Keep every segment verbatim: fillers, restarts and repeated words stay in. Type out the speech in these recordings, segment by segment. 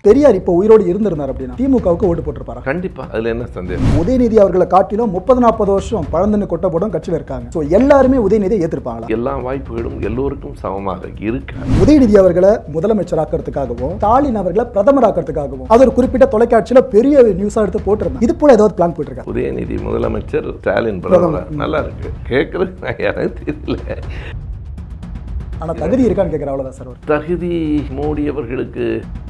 பெரியார் இப்போ உயிரோடு இருந்திருந்தார் அப்படின்னா திமுகவுக்கு ஓட்டு போட்டிருப்பாரா? கண்டிப்பா, அதுல என்ன சந்தேகம்? உதயநிதி அவர்களை காட்டிலும் முப்பது நாற்பது வருஷம் பழந்தன்னு கொட்ட போடும் கட்சியில் இருக்காங்க. ஸோ எல்லாருமே உதயநிதியை ஏற்றிருப்பாங்களா? எல்லா வாய்ப்புகளும் எல்லோருக்கும் சமமாக இருக்கு. உதயநிதி அவர்களை முதலமைச்சராக்கிறதுக்காகவும் ஸ்டாலின் அவர்களை பிரதமராக்கிறதுக்காகவும் அது ஒரு குறிப்பிட்ட தொலைக்காட்சியில பெரிய நியூஸா எடுத்து போட்டிருந்தாங்க. இது போல ஏதாவது பிளான் போட்டிருக்காங்க? உதயநிதி முதலமைச்சர், ஸ்டாலின் பிரதமர். நல்லா இருக்கு கேட்கறது. எனக்கு தெரியல, ஆனா தகுதி இருக்கான்னு கேட்கிற அவ்வளவுதான் சார். தகுதி மோடி அவர்களுக்கு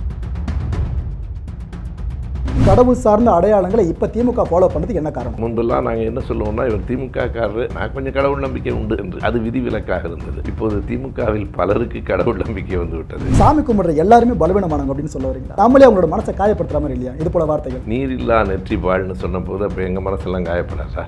கடவுள் சார்ந்த அடையாளங்களை இப்ப திமுக ஃபாலோ பண்ணதுக்கு என்ன காரணம்? முன்பெல்லாம் நாங்கள் என்ன சொல்லுவோம்னா, இவர் திமுக காரரு, நான் கொஞ்சம் கடவுள் நம்பிக்கை உண்டு என்று அது விதிவிலக்காக இருந்தது. இப்போது திமுகவில் பலருக்கு கடவுள் நம்பிக்கை வந்து விட்டது. சாமி கும்பிடுற எல்லாருமே பலவீனமானவங்க அப்படின்னு சொல்ல வரீங்களா? நம்மளே அவங்களோட மனசை காயப்படுத்துற மாதிரி இல்லையா இது போல வார்த்தைகள்? நீர் இல்லா நெற்றி பாழ்னு சொன்ன போது அப்போ எங்கள் மனசெல்லாம் காயப்படாதா?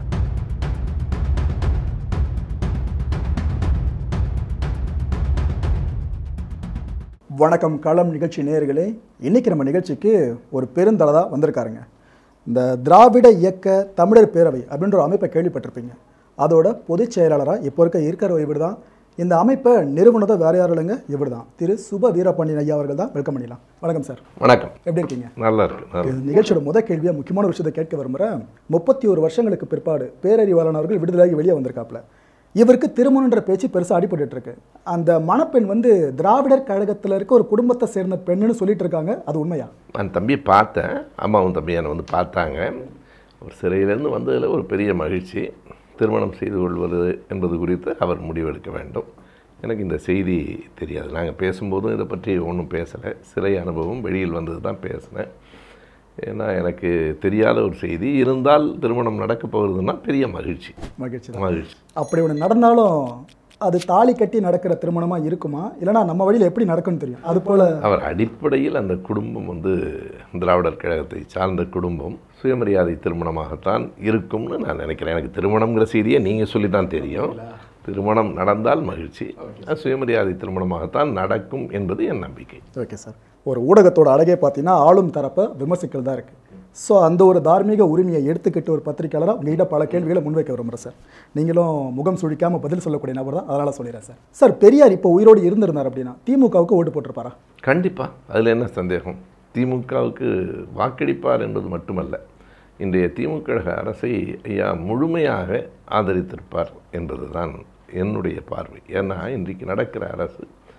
வணக்கம் களம் நிகழ்ச்சி நேயர்களே. இன்னைக்கு நம்ம நிகழ்ச்சிக்கு ஒரு பெருந்தலைதா வந்திருக்காருங்க. இந்த திராவிட இயக்க தமிழர் பேரவை அப்படின்ற ஒரு அமைப்பை கேள்விப்பட்டிருப்பீங்க. அதோட பொதுச் செயலாளராக இப்போ இருக்க இருக்கிற இவர் தான். இந்த அமைப்பை நிறுவனத்தை வேற யாரும் இல்லைங்க, இவர் தான் திரு சுப வீரபாண்டியன் ஐயா அவர்கள் தான். வெல்கம் பண்ணிடலாம். வணக்கம் சார். வணக்கம். எப்படி இருக்கீங்க? நல்லா இருக்கு. நிகழ்ச்சியோட முதல் கேள்வியாக முக்கியமான விஷயத்தை கேட்க விரும்புகிறேன். முப்பத்தி ஒரு வருஷங்களுக்கு பிற்பாடு பேரறிவாளன் அவர்கள் விடுதலாகி வெளியே வந்திருக்காப்புல. இவருக்கு திருமணன்ற பேச்சு பெருசாக அடிபட்டு இருக்கு. அந்த மணப்பெண் வந்து திராவிடர் கழகத்தில் இருக்க ஒரு குடும்பத்தை சேர்ந்த பெண்ணுன்னு சொல்லிட்டு இருக்காங்க. அது உண்மையா? நான் தம்பியை பார்த்தேன், அம்மாவும் தம்பியான வந்து பார்த்தாங்க. ஒரு சிறையிலேருந்து வந்ததில் ஒரு பெரிய மகிழ்ச்சி. திருமணம் செய்து கொள்வது என்பது குறித்து அவர் முடிவெடுக்க வேண்டும். எனக்கு இந்த செய்தி தெரியாது. நாங்கள் பேசும்போதும் இதை பற்றி ஒன்றும் பேசலை. சிறை அனுபவம் வெளியில் வந்தது தான் பேசினேன். ஏன்னா எனக்கு தெரியாத ஒரு செய்தி. இருந்தால் திருமணம் நடக்க போகிறதுனா பெரிய மகிழ்ச்சி. மகிழ்ச்சி மகிழ்ச்சி. அப்படி ஒன்று நடந்தாலும் அது தாலி கட்டி நடக்கிற திருமணமாக இருக்குமா, இல்லைனா நம்ம வழியில் எப்படி நடக்கும்னு தெரியும். அது போல் அவர் அடிப்படையில் அந்த குடும்பம் வந்து திராவிடர் கழகத்தை சார்ந்த குடும்பம், சுயமரியாதை திருமணமாகத்தான் இருக்கும்னு நான் நினைக்கிறேன். எனக்கு திருமணங்கிற செய்தியை நீங்கள் சொல்லி தான் தெரியும். திருமணம் நடந்தால் மகிழ்ச்சி, சுயமரியாதை திருமணமாகத்தான் நடக்கும் என்பது என் நம்பிக்கை. Okay sir. ஒரு ஊடகத்தோட அழகே பார்த்தீங்கன்னா ஆளும் தரப்பை விமர்சிக்கிறது தான் இருக்குது. ஸோ அந்த ஒரு தார்மீக உரிமையை எடுத்துக்கிட்டு ஒரு பத்திரிகையாளராக உங்கள்கிட்ட பல கேள்விகளை முன்வைக்க விரும்புகிறேன் சார். நீங்களும் முகம் சுழிக்காமல் பதில் சொல்லக்கூடிய நபர் தான், அதனால் சொல்லிடுறேன் சார். சார், பெரியார் இப்போ உயிரோடு இருந்திருந்தார் அப்படின்னா திமுகவுக்கு ஓட்டு போட்டிருப்பாரா? கண்டிப்பாக, அதில் என்ன சந்தேகம்? திமுகவுக்கு வாக்களிப்பார் என்பது மட்டுமல்ல, இன்றைய திமுக அரசை ஐயா முழுமையாக ஆதரித்திருப்பார் என்பது தான் என்னுடைய பார்வை. ஏன்னா இன்றைக்கு நடக்கிற அரசு,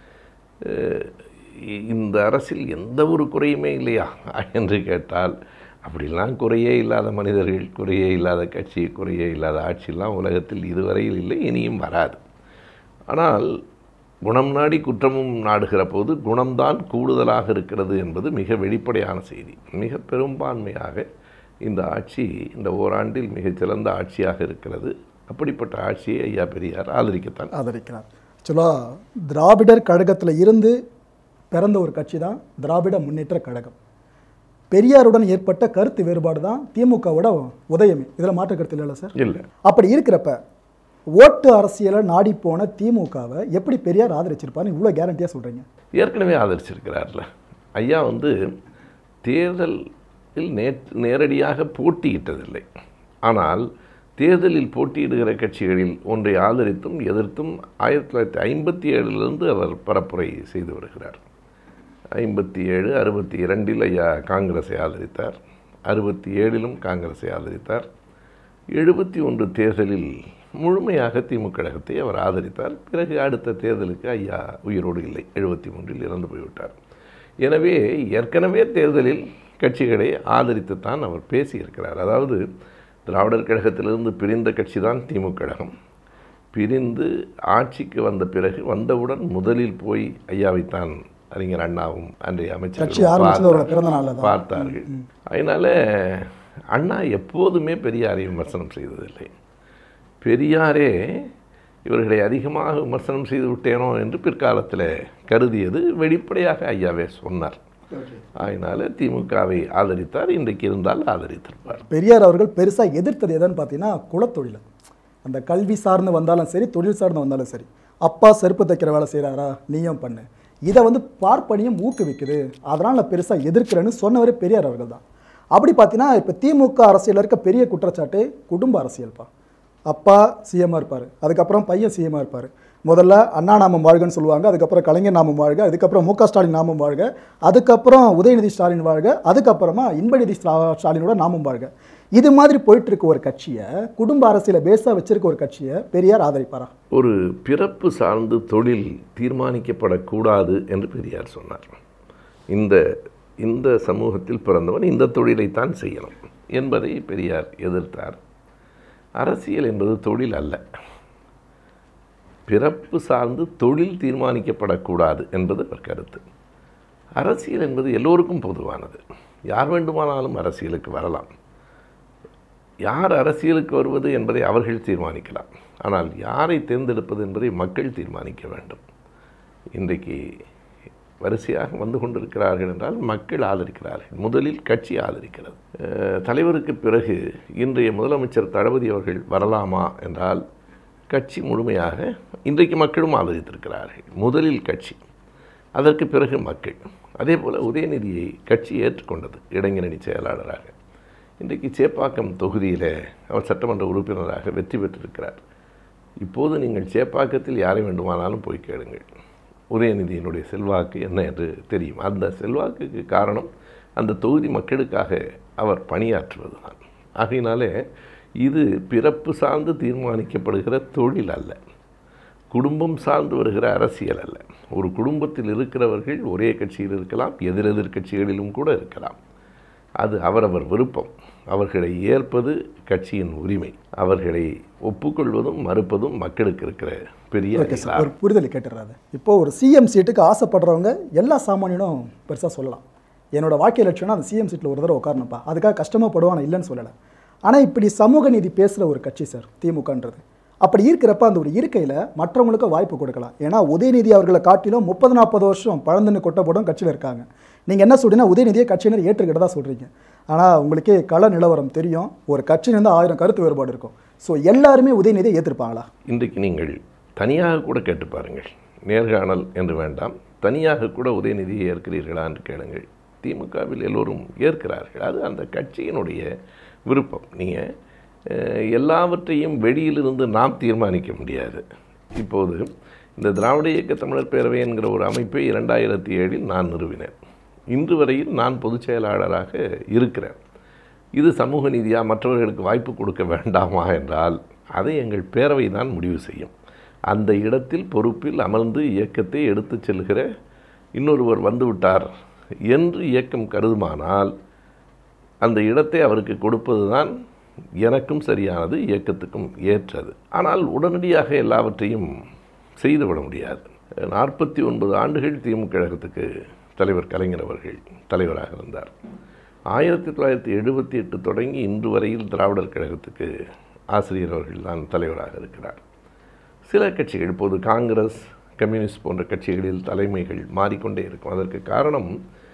இந்த அரசில் எந்த ஒரு குறையுமே இல்லையா என்று கேட்டால், அப்படிலாம் குறையே இல்லாத மனிதர்கள், குறையே இல்லாத கட்சி, குறையே இல்லாத ஆட்சியெல்லாம் உலகத்தில் இதுவரையில் இல்லை, இனியும் வராது. ஆனால் குணம் நாடி குற்றமும் நாடுகிற போது குணம்தான் கூடுதலாக இருக்கிறது என்பது மிக வெளிப்படையான செய்தி. மிக பெரும்பான்மையாக இந்த ஆட்சி இந்த ஓராண்டில் மிகச்சிறந்த ஆட்சியாக இருக்கிறது. அப்படிப்பட்ட ஆட்சியை ஐயா பெரியார் ஆதரிக்கத்தான் ஆதரிக்கிறார். ஆக்சுவலாக திராவிடர் கழகத்தில் இருந்து பிறந்த ஒரு கட்சி தான் திராவிட முன்னேற்ற கழகம். பெரியாருடன் ஏற்பட்ட கருத்து வேறுபாடு தான் திமுகவோட உதயமே. இதில் மாற்று கருத்து இல்லை சார்? இல்லை. அப்படி இருக்கிறப்ப ஓட்டு அரசியலை நாடி போன திமுகவை எப்படி பெரியார் ஆதரிச்சிருப்பாரு இவ்வளோ கேரண்டியாக சொல்கிறீங்க? ஏற்கனவே ஆதரிச்சிருக்கிறார்ல ஐயா. வந்து தேர்தலில் நே நேரடியாக போட்டியிட்டதில்லை. ஆனால் தேர்தலில் போட்டியிடுகிற கட்சிகளில் ஒன்றை ஆதரித்தும் எதிர்த்தும் ஆயிரத்தி தொள்ளாயிரத்தி ஐம்பத்தி ஏழுலேருந்து அவர் பரப்புரை செய்து வருகிறார். ஐம்பத்தி ஏழு அறுபத்தி இரண்டில் ஐயா காங்கிரஸை ஆதரித்தார். அறுபத்தி ஏழிலும் காங்கிரஸை ஆதரித்தார். எழுபத்தி ஒன்று தேர்தலில் முழுமையாக திமுக கழகத்தை அவர் ஆதரித்தார். பிறகு அடுத்த தேர்தலுக்கு ஐயா உயிரோடு இல்லை, எழுபத்தி மூன்றில் இறந்து போய்விட்டார். எனவே ஏற்கனவே தேர்தலில் கட்சிகளை ஆதரித்துத்தான் அவர் பேசியிருக்கிறார். அதாவது திராவிடர் கழகத்திலிருந்து பிரிந்த கட்சி தான் திமுக கழகம். பிரிந்து ஆட்சிக்கு வந்த பிறகு வந்தவுடன் முதலில் போய் ஐயாவைத்தான் அறிஞர் அண்ணாவும் அன்றைய அமைச்சர் பார்த்தார்கள். அதனால அண்ணா எப்போதுமே பெரியாரை விமர்சனம் செய்ததில்லை. பெரியாரே இவர்களை அதிகமாக விமர்சனம் செய்து விட்டேனோ என்று பிற்காலத்தில் கருதியது வெளிப்படையாக ஐயாவே சொன்னார். அதனால திமுகவை ஆதரித்தார். இன்றைக்கு இருந்தால் ஆதரித்திருப்பார். பெரியார் அவர்கள் பெருசாக எதிர்த்தது எதுன்னு பார்த்தீங்கன்னா குலத்தொழில். அந்த கல்வி சார்ந்து வந்தாலும் சரி, தொழில் சார்ந்து வந்தாலும் சரி, அப்பா செருப்பு தைக்கிற வேலை செய்கிறாரா, நீயும் பண்ணு, இதை வந்து பார்ப்பனியும் ஊக்குவிக்குது, அதனால் நான் பெருசாக எதிர்க்கிறேன்னு சொன்னவரே பெரியார் அவர்கள் தான். அப்படி பார்த்தீங்கன்னா இப்போ திமுக அரசியலில் இருக்க பெரிய குற்றச்சாட்டு குடும்ப அரசியல்ப்பா. அப்பா சிஎம்மாக இருப்பார், அதுக்கப்புறம் பையன் சிஎம்மாக இருப்பார், முதல்ல அண்ணா நாமம் வாழ்கன்னு சொல்லுவாங்க, அதுக்கப்புறம் கலைஞர் நாமம் வாழ்க, அதுக்கப்புறம் மு க ஸ்டாலின் நாமம் வாழ்க, அதுக்கப்புறம் உதயநிதி ஸ்டாலின் வாழ்க, அதுக்கப்புறமா இன்பநிதி ஸ்டாலினோட நாமம் வாழ்க. இது மாதிரி போயிட்டு இருக்க ஒரு கட்சியை, குடும்ப அரசியலை பேஸாக வச்சிருக்க ஒரு கட்சியை பெரியார் ஆதரிப்பாரா? ஒரு பிறப்பு சார்ந்து தொழில் தீர்மானிக்கப்படக்கூடாது என்று பெரியார் சொன்னார். இந்த இந்த சமூகத்தில் பிறந்தவன் இந்த தொழிலைத்தான் செய்யணும் என்பதை பெரியார் எதிர்த்தார். அரசியல் என்பது தொழில் அல்ல. பிறப்பு சார்ந்து தொழில் தீர்மானிக்கப்படக்கூடாது என்பது அவர் கருத்து. அரசியல் என்பது எல்லோருக்கும் பொதுவானது. யார் வேண்டுமானாலும் அரசியலுக்கு வரலாம். யார் அரசியலுக்கு வருவது என்பதை அவர்கள் தீர்மானிக்கலாம். ஆனால் யாரை தேர்ந்தெடுப்பது என்பதை மக்கள் தீர்மானிக்க வேண்டும். இன்றைக்கு வரிசையாக வந்து கொண்டிருக்கிறார்கள் என்றால் மக்கள் ஆதரிக்கிறார்கள். முதலில் கட்சி ஆதரிக்கிறது. தலைவருக்கு பிறகு இன்றைய முதலமைச்சர் தளபதி அவர்கள் வரலாமா என்றால் கட்சி முழுமையாக இன்றைக்கு மக்களும் ஆதரித்திருக்கிறார்கள். முதலில் கட்சி, அதற்கு பிறகு மக்கள். அதே போல் உதயநிதியை கட்சி ஏற்றுக்கொண்டது இளைஞரணி செயலாளராக. இன்றைக்கு சேப்பாக்கம் தொகுதியில் அவர் சட்டமன்ற உறுப்பினராக வெற்றி பெற்றிருக்கிறார். இப்போது நீங்கள் சேப்பாக்கத்தில் யாரை வேண்டுமானாலும் போய் கேளுங்கள், உதயநிதியினுடைய செல்வாக்கு என்ன என்று தெரியும். அந்த செல்வாக்குக்கு காரணம் அந்த தொகுதி மக்களுக்காக அவர் பணியாற்றுவது தான். ஆகையினாலே இது பிறப்பு சார்ந்து தீர்மானிக்கப்படுகிற தொழில் அல்ல, குடும்பம் சார்ந்து வருகிற அரசியல் அல்ல. ஒரு குடும்பத்தில் இருக்கிறவர்கள் ஒரே கட்சியில் இருக்கலாம், எதிரெதிர் கட்சிகளிலும் கூட இருக்கலாம். அது அவரவர் விருப்பம். அவர்களை ஏற்பது கட்சியின் உரிமை. அவர்களை ஒப்புக்கொள்வதும் மறுப்பதும் மக்களுக்கு இருக்கிற பெரிய ஒரு புரிதலை கேட்டுறாரு. இப்போ ஒரு சிஎம் சீட்டுக்கு ஆசைப்படுறவங்க எல்லா சாமானியனும் பெருசாக சொல்லலாம், என்னோட வாழ்க்கை லட்சணம் அந்த சிஎம் சீட்டில் ஒரு தடவை உட்காரணுப்பா, அதுக்காக கஷ்டமாக படுவான் இல்லைன்னு சொல்லலை. ஆனால் இப்படி சமூக நீதி பேசுகிற ஒரு கட்சி சார் திமுகன்றது. அப்படி இருக்கிறப்ப அந்த ஒரு இருக்கையில் மற்றவங்களுக்கு வாய்ப்பு கொடுக்கலாம். ஏன்னா உதயநிதி அவர்களை காட்டிலும் முப்பது நாற்பது வருஷம் பழந்துன்னு கொட்டப்படும் கட்சியில் இருக்காங்க. நீங்கள் என்ன சொல்றீங்கன்னா உதயநிதியை கட்சியினர் ஏற்றுக்கிட்டதா சொல்கிறீங்க. ஆனால் உங்களுக்கே கள நிலவரம் தெரியும், ஒரு கட்சியிலிருந்து ஆயிரம் கருத்து வேறுபாடு இருக்கும். ஸோ எல்லாருமே உதயநிதியை ஏற்றிருப்பாங்களா? இன்றைக்கு நீங்கள் தனியாக கூட கேட்டு பாருங்கள், நேர்காணல் என்று வேண்டாம், தனியாக கூட உதயநிதியை ஏற்கிறீர்களா என்று கேளுங்கள். திமுகவில் எல்லோரும் ஏற்கிறார்கள். அது அந்த கட்சியினுடைய விருப்பம். நீங்கள் எல்லாவற்றையும் வெளியிலிருந்து நாம் தீர்மானிக்க முடியாது. இப்போது இந்த திராவிட இயக்க தமிழர் பேரவை என்கிற ஒரு அமைப்பை இரண்டாயிரத்தி ஏழில் நான் நிறுவினேன். இன்று வரையில் நான் பொதுச் செயலாளராக இருக்கிறேன். இது சமூக நீதியா, மற்றவர்களுக்கு வாய்ப்பு கொடுக்க வேண்டாமா என்றால் அதை எங்கள் பேரவை தான் முடிவு செய்யும். அந்த இடத்தில் பொறுப்பில் அமர்ந்து இயக்கத்தை எடுத்து செல்கிற இன்னொருவர் வந்துவிட்டார் என்று இயக்கம் கருதுமானால் அந்த இடத்தை அவருக்கு கொடுப்பது தான் எனக்கும் சரியானது, இயக்கத்துக்கும் ஏற்றது. ஆனால் உடனடியாக எல்லாவற்றையும் செய்துவிட முடியாது. நாற்பத்தி ஒன்பது ஆண்டுகள் திமுக கழகத்துக்கு தலைவர் கலைஞர் அவர்கள் தலைவராக இருந்தார். ஆயிரத்தி தொள்ளாயிரத்தி எழுபத்தி எட்டு தொடங்கி இன்று வரையில் திராவிடர் கழகத்துக்கு ஆசிரியர் அவர்கள் தான் தலைவராக இருக்கிறார். சில கட்சிகள், இப்போது காங்கிரஸ், கம்யூனிஸ்ட் போன்ற கட்சிகளில் தலைமைகள் மாறிக்கொண்டே இருக்கும். அதற்கு காரணம்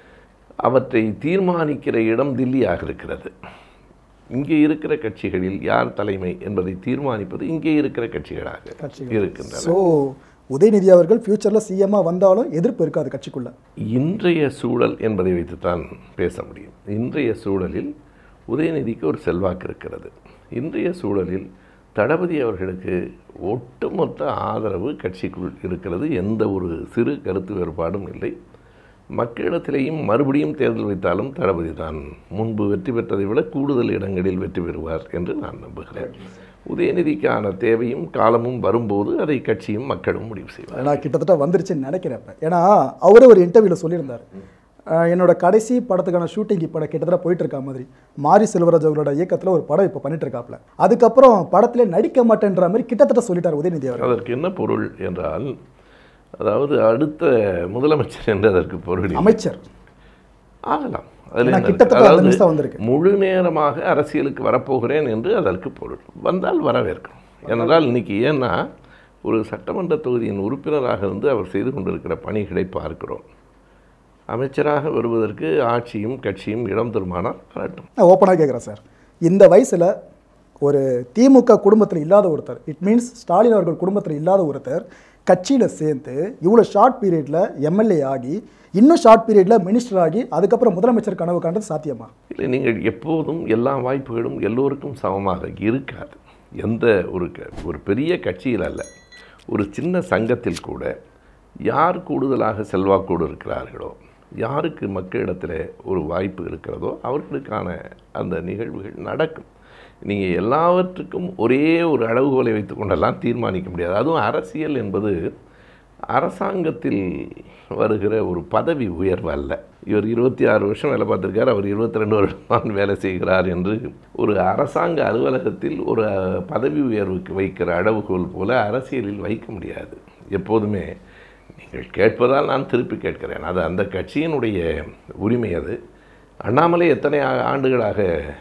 அவற்றை தீர்மானிக்கிற இடம் தில்லியாக இருக்கிறது. இங்கே இருக்கிற கட்சிகளில் யார் தலைமை என்பதை தீர்மானிப்பது இங்கே இருக்கிற கட்சிகளாக இருக்கின்றன. ஸோ உதயநிதி அவர்கள் ஃபியூச்சரில் சிஎம்மாக வந்தாலும் எதிர்ப்பு இருக்காது கட்சிக்குள்ள. இன்றைய சூழல் என்பதை வைத்துத்தான் பேச முடியும். இன்றைய சூழலில் உதயநிதிக்கு ஒரு செல்வாக்கு இருக்கிறது. இன்றைய சூழலில் தளபதி அவர்களுக்கு ஒட்டுமொத்த ஆதரவு கட்சிக்குள் இருக்கிறது. எந்த ஒரு சிறு கருத்து வேறுபாடும் இல்லை. மக்களிடத்திலேயும் மறுபடியும் தேர்தல் வைத்தாலும் தளபதி தான் முன்பு வெற்றி பெற்றதை விட கூடுதல் இடங்களில் வெற்றி பெறுவார் என்று நான் நம்புகிறேன். உதயநிதிக்கான தேவையும் காலமும் வரும்போது அதை கட்சியும் மக்களும் முடிவு செய்வார். நான் கிட்டத்தட்ட வந்துருச்சுன்னு நினைக்கிறப்ப, ஏன்னா அவரே ஒரு இன்டர்வியூவில் சொல்லியிருந்தார், என்னோட கடைசி படத்துக்கான ஷூட்டிங் இப்போ கிட்டத்தட்ட போயிட்டு இருக்கா மாதிரி மாரி செல்வராஜ் அவர்களோட இயக்கத்தில் ஒரு படம் இப்போ பண்ணிட்டு இருக்காப்ல, அதுக்கப்புறம் படத்திலே நடிக்க மாட்டேன்ற மாதிரி கிட்டத்தட்ட சொல்லிட்டார் உதயநிதி அவர். அதற்கு என்ன பொருள் என்றால், அதாவது அடுத்த முதலமைச்சர் என்று அதற்கு பொருள் அமைச்சர் ஆகலாம். அதில் முழு நேரமாக அரசியலுக்கு வரப்போகிறேன் என்று அதற்கு பொருள். வந்தால் வரவேற்கும். ஏனென்றால் இன்னைக்கு ஏன்னா ஒரு சட்டமன்ற தொகுதியின் உறுப்பினராக இருந்து அவர் செய்து கொண்டிருக்கிற பணிகளை பார்க்கிறோம். அமைச்சராக வருவதற்கு ஆட்சியும் கட்சியும் இடம் தருமானால் வரட்டும். நான் ஓப்பனாக கேட்குறேன் சார், இந்த வயசில் ஒரு திமுக குடும்பத்தில் இல்லாத ஒருத்தர், இட் மீன்ஸ் ஸ்டாலின் அவர்கள் குடும்பத்தில் இல்லாத ஒருத்தர் கட்சியில் சேர்ந்து இவ்வளோ ஷார்ட் பீரியடில் எம்எல்ஏ ஆகி இன்னும் ஷார்ட் பீரியடில் மினிஸ்டர் ஆகி அதுக்கப்புறம் முதலமைச்சர் கனவு காண்றது சாத்தியமா? இல்லை, நீங்கள் எப்போதும் எல்லா வாய்ப்புகளும் எல்லோருக்கும் சமமாக இருக்காது. எந்த ஒரு ஒரு பெரிய கட்சியில் அல்ல, ஒரு சின்ன சங்கத்தில் கூட யார் கூடுதலாக செல்வாக்கோடு இருக்கிறார்களோ, யாருக்கு மக்களிடத்தில் ஒரு வாய்ப்பு இருக்கிறதோ அவர்களுக்கான அந்த நிகழ்வுகள் நடக்கும். நீங்கள் எல்லாவற்றுக்கும் ஒரே ஒரு அளவுகோலை வைத்து கொண்டெல்லாம் தீர்மானிக்க முடியாது. அதுவும் அரசியல் என்பது அரசாங்கத்தில் வருகிற ஒரு பதவி உயர்வு அல்ல. இவர் இருபத்தி ஆறு வருஷம் வேலை பார்த்துருக்கார், அவர் இருபத்தி ரெண்டு வருஷம் வேலை செய்கிறார் என்று ஒரு அரசாங்க அலுவலகத்தில் ஒரு பதவி உயர்வுக்கு வைக்கிற அளவுகோல் போல அரசியலில் வைக்க முடியாது. எப்போதுமே நீங்கள் கேட்பதால் நான் திருப்பி கேட்கிறேன். அது அந்த கட்சியினுடைய உரிமை. அது அண்ணாமலை எத்தனை ஆண்டுகளாக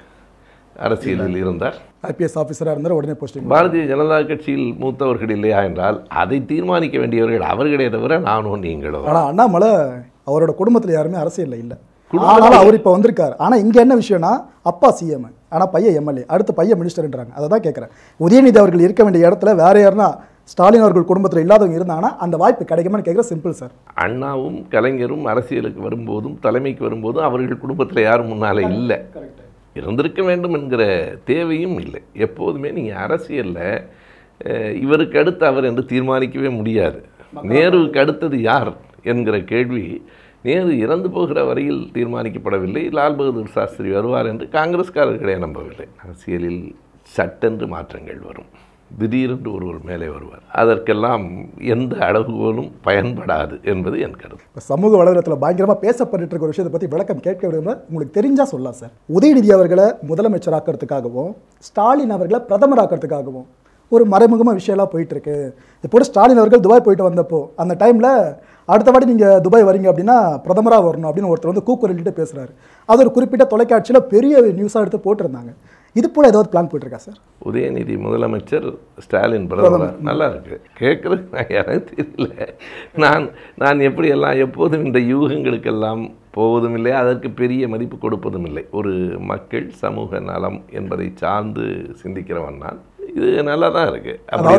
அரசியலில் இருந்தார்? ஐபிஎஸ் ஆஃபீஸராக இருந்தார், உடனே போஸ்டிங். பாரதிய ஜனதா கட்சியில் மூத்தவர்கள் இல்லையா என்றால் அதை தீர்மானிக்க வேண்டியவர்கள் அவர்களே தவிர நானும் நீங்களும். ஆனால் அண்ணாமலை அவரோட குடும்பத்தில் யாருமே அரசியலில் இல்லை. ஆனால் அவர் இப்போ வந்திருக்காரு. ஆனால் இங்கே என்ன விஷயம்னா, அப்பா சிஎம், ஆனால் பையன் எம்எல்ஏ, அடுத்து பையன் மினிஸ்டர்ன்றாங்க. அதை தான் கேட்குறேன். உதயநிதி அவர்கள் இருக்க வேண்டிய இடத்துல வேற யாருன்னா ஸ்டாலின் அவர்கள் குடும்பத்தில் இல்லாதவங்க இருந்தாங்கன்னா அந்த வாய்ப்பு கிடைக்குமான்னு கேட்குற சிம்பிள் சார். அண்ணாவும் கலைஞரும் அரசியலுக்கு வரும்போதும் தலைமைக்கு வரும்போதும் அவர்கள் குடும்பத்தில் யாரும் முன்னாலே இல்லை, இருந்திருக்க வேண்டும் என்கிற தேவையும் இல்லை. எப்போதுமே நீங்கள் அரசியலில் இவருக்கு அடுத்து அவர் என்று தீர்மானிக்கவே முடியாது. நேருவுக்கு அடுத்தது யார் என்கிற கேள்வி நேரு இறந்து போகிற வரையில் தீர்மானிக்கப்படவில்லை. லால் பகதூர் சாஸ்திரி வருவார் என்று காங்கிரஸ்காரர்களே நம்பவில்லை. அரசியலில் சட்டென்று மாற்றங்கள் வரும், திடீரென்று ஒருவர் மேலே வருவார். அதற்கெல்லாம் எந்த அளவுகோலும் பயன்படாது என்பது என் கருத்து. இப்போ சமூக வலைதளத்தில் பயங்கரமாக பேசப்பட்டு இருக்க ஒரு விஷயத்தை பற்றி விளக்கம் கேட்க விரும்ப உங்களுக்கு தெரிஞ்சால் சொல்லலாம் சார். உதயநிதி அவர்களை முதலமைச்சராக்கிறதுக்காகவும் ஸ்டாலின் அவர்களை பிரதமராக்கிறதுக்காகவும் ஒரு மறைமுகமாக விஷயம்லாம் போயிட்டுருக்கு. இப்போ ஸ்டாலின் அவர்கள் துபாய் போயிட்டு வந்தப்போ அந்த டைமில் அடுத்த வாட்டி நீங்கள் துபாய் வரீங்க அப்படின்னா பிரதமராக வரணும் அப்படின்னு ஒருத்தர் வந்து கூக்குரலிட்டு பேசுகிறாரு. அது ஒரு குறிப்பிட்ட தொலைக்காட்சியில் பெரிய நியூஸாக எடுத்து போட்டிருந்தாங்க. இது போல் ஏதாவது பிளான் போயிட்டுருக்கா சார்? உதயநிதி முதலமைச்சர், ஸ்டாலின் பிரதமர். நல்லா இருக்கு கேட்குறது. எனக்கு தெரியல. நான் நான் எப்படியெல்லாம் எப்போதும் இந்த யூகங்களுக்கெல்லாம் போவதும் இல்லை, அதற்கு பெரிய மதிப்பு கொடுப்பதும் இல்லை. ஒரு மக்கள் சமூக நலம் என்பதை சார்ந்து சிந்திக்கிறவன் நான். இது நல்லா தான் இருக்கு.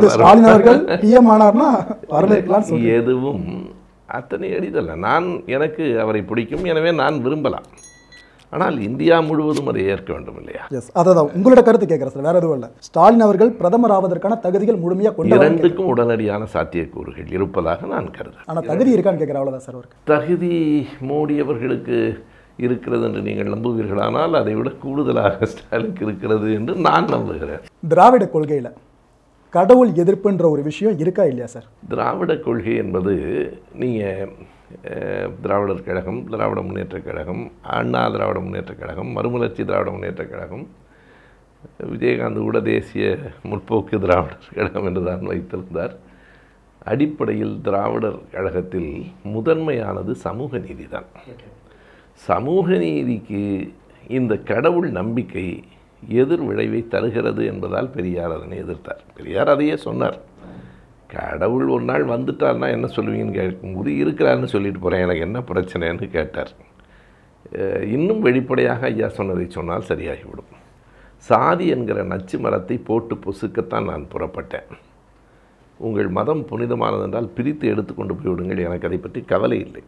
எதுவும் அத்தனை எளிதல்ல. நான் எனக்கு அவரை பிடிக்கும், எனவே நான் விரும்பலாம். ஆனால் இந்தியா முழுவதும் அதை ஏற்க வேண்டும் இல்லையா? எஸ், அதான் உங்களோட கருத்து கேட்குறேன் சார், வேற எதுவும் இல்லை. ஸ்டாலின் அவர்கள் பிரதமர் ஆவதற்கான தகுதிகள் முழுமையாக கொண்டு இரண்டுக்கும் உடனடியான சாத்தியக்கூறுகள் இருப்பதாக நான் கருதுகிறேன். ஆனால் தகுதி இருக்கான்னு கேட்குறேன், அவ்வளோதான் சார். அவருக்கு தகுதி மோடி அவர்களுக்கு இருக்கிறது என்று நீங்கள் நம்புவீர்களானால் அதை விட கூடுதலாக ஸ்டாலினுக்கு இருக்கிறது என்று நான் நம்புகிறேன். திராவிட கொள்கையில் கடவுள் எதிர்ப்புன்ற ஒரு விஷயம் இருக்கா இல்லையா சார்? திராவிட கொள்கை என்பது நீங்கள் திராவிடர் கழகம், திராவிட முன்னேற்றக் கழகம், அண்ணா திராவிட முன்னேற்றக் கழகம், மறுமலர்ச்சி திராவிட முன்னேற்றக் கழகம், விஜயகாந்த் கூட தேசிய முற்போக்கு திராவிடர் கழகம் என்று தான் வைத்திருந்தார். அடிப்படையில் திராவிடர் கழகத்தில் முதன்மையானது சமூக நீதி தான். சமூக நீதிக்கு இந்த கடவுள் நம்பிக்கை எதிர் விளைவை தருகிறது என்பதால் பெரியார் அதனை எதிர்த்தார். பெரியார் அதையே சொன்னார். கடவுள் ஒரு நாள் வந்துட்டார்னா என்ன சொல்லுவீங்கன்னு கேட்கும்போது இருக்கிறாருன்னு சொல்லிட்டு போகிறேன், எனக்கு என்ன பிரச்சனைன்னு கேட்டார். இன்னும் வெளிப்படையாக ஐயா சொன்னதை சொன்னால் சரியாகிவிடும். சாதி என்கிற நச்சு மரத்தை போட்டு பொசுக்கத்தான் நான் புறப்பட்டேன். உங்கள் மதம் புனிதமானது என்றால் பிரித்து எடுத்துக்கொண்டு போய்விடுங்கள், எனக்கு அதை பற்றி கவலை இல்லை.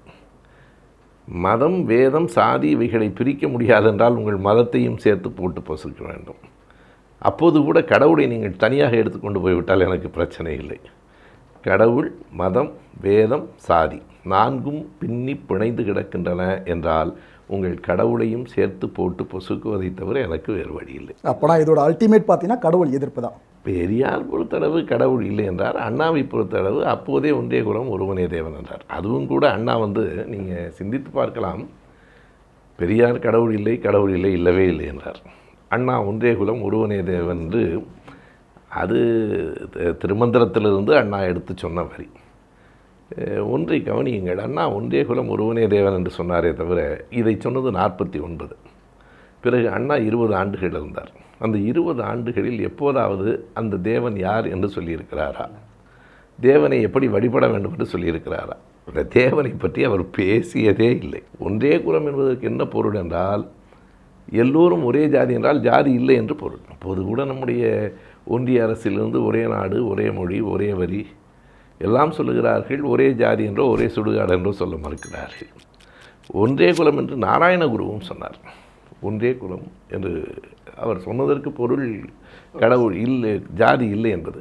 மதம், வேதம், சாதி இவைகளை பிரிக்க முடியாதென்றால் உங்கள் மதத்தையும் சேர்த்து போட்டு பொசுக்க வேண்டும். அப்போது கூட கடவுளை நீங்கள் தனியாக எடுத்துக்கொண்டு போய்விட்டால் எனக்கு பிரச்சனை இல்லை. கடவுள், மதம், வேதம், சாதி நான்கும் பின்னி பிணைந்து கிடக்கின்றன என்றால் உங்கள் கடவுளையும் சேர்த்து போட்டு பொசுக்குவதை தவிர எனக்கு வேறு வழி இல்லை. அப்போனா இதோட அல்டிமேட் பார்த்தீங்கன்னா கடவுள் எதிர்ப்பு தான். பெரியார் பொறுத்தளவு கடவுள் இல்லை என்றார். அண்ணாவை பொறுத்தளவு அப்போதே ஒன்றே குலம் ஒருவனே தேவன் என்றார். அதுவும் கூட அண்ணா வந்து நீங்கள் சிந்தித்து பார்க்கலாம், பெரியார் கடவுள் இல்லை கடவுள் இல்லை இல்லவே இல்லை என்றார். அண்ணா ஒன்றே குலம் ஒருவனே தேவன் என்று அது திருமந்திரத்திலிருந்து அண்ணா எடுத்து சொன்ன வரி. ஒன்றை கவனியுங்கள், அண்ணா ஒன்றே குலம் ஒருவனே தேவன் என்று சொன்னாரே தவிர இதை சொன்னது நாற்பத்தி ஒன்பது. பிறகு அண்ணா இருபது ஆண்டுகள் இருந்தார். அந்த இருபது ஆண்டுகளில் எப்போதாவது அந்த தேவன் யார் என்று சொல்லியிருக்கிறாரா? தேவனை எப்படி வழிபட வேண்டும் என்று சொல்லியிருக்கிறாரா? தேவனை பற்றி அவர் பேசியதே இல்லை. ஒன்றே குலம் என்பதற்கு என்ன பொருள் என்றால் எல்லோரும் ஒரே ஜாதி என்றால் ஜாதி இல்லை என்று பொருள். அப்போது கூட நம்முடைய ஒன்றிய அரசிலிருந்து ஒரே நாடு, ஒரே மொழி, ஒரே வரி எல்லாம் சொல்லுகிறார்கள். ஒரே ஜாதி என்றோ ஒரே சுடுகாடு என்றோ சொல்ல மறுக்கிறார்கள். ஒன்றே குலம் என்று நாராயணகுருவும் சொன்னார். ஒன்றே குலம் என்று அவர் சொன்னதற்கு பொருள் கடவுள் இல்லை, ஜாதி இல்லை என்பது.